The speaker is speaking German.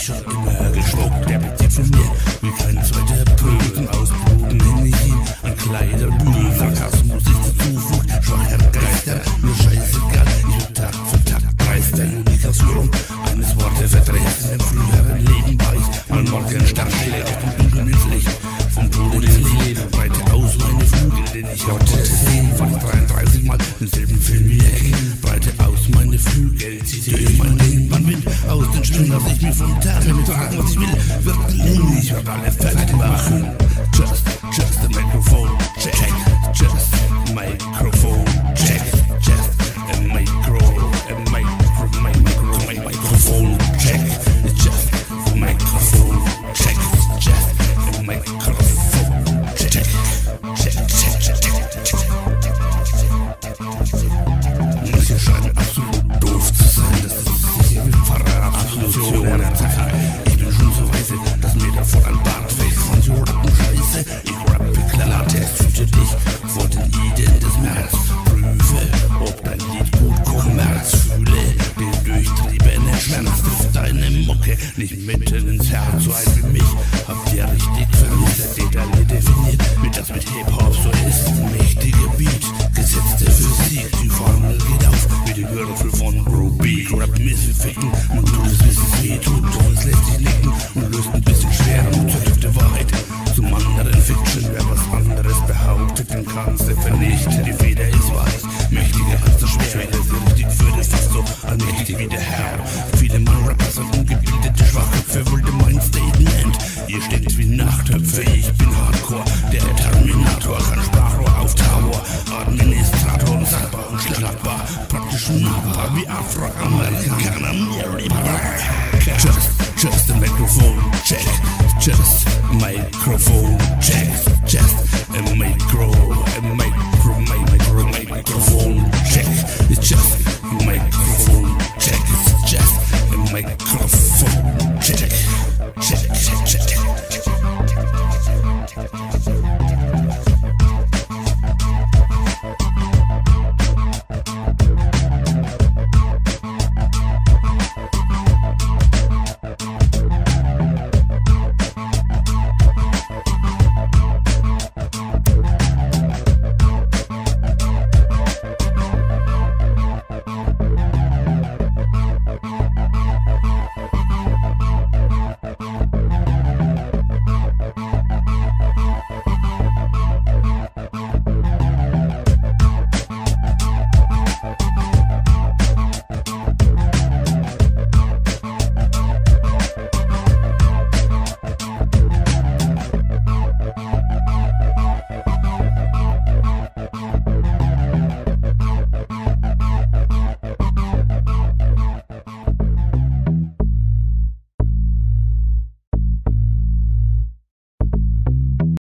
schon immer gespuckt. Der bezieht von mir wie kein zweiter Pöken. Ausbluten häng ich ihn an Kleiderbügel. Sarkasmus ist die Zuflucht schwacher Geister. Nur scheißegal, ich bin Tag für Tag dreister. Unikation eines Wortevertreters. Im früheren Leben war ich mal Morgensternstelle auf dem Dunkeln ins Licht. Vom Tod ins Leben breite aus meine Flügel, denn ich hatte sehen von 33 Mal denselben Film wie er. Breite aus meine Flügel, zieh durch mein Leben, man Wind aus den Stimmen, lass ich mir vom Tag mit fragen, was ich will, wird gelingen, ich werd alle fertig machen. Just a microphone check, just a microphone check, just a microphone check, just a microphone check, just a microphone check. Manche scheinen absolut doof zu sein, das ist sicher wie Verrat, Absolution der Zeit. Ich bin schon so weise, dass mir davor ein Bart wächst von so rappen Scheiße. Ich rappe Klartext, fühlte dich vor den Iden des März. Prüfe, ob dein Lied gut Kommerz fühle, den durchtriebenen Schmerz trifft deine Mucke nicht mitten ins Herz. So ein wie mich habt ihr richtig vermisst, detailliert definiert, wie das mit Hip-Hop so ist. Ein mächtiger Beat, gesetzte Physik, die Formel geht auf wie die Würfel von Rubik. Rap missficken, man tut es bis es weh tut, doch es lässt sich nicken und löst ein bisschen schwer und zur der Wahrheit. Zum anderen Fiction, wer was anderes behauptet, den kannst du vernichten. Die Feder ist weiß, mächtiger als das Schwert, das ist richtig für das fast so allmächtig wie der Herr. Viele Mann Rapper sind ungebildete Schwachköpfe, wollte mein Statement. Ihr steht wie Nachtöpfe, ich bin Hardcore, der Terminator, kann Sprachrohr auf Tower, Administrator und sagbar und schlagbar, praktisch nahbar wie Afroamerikaner, Just a microphone check, just a microphone check.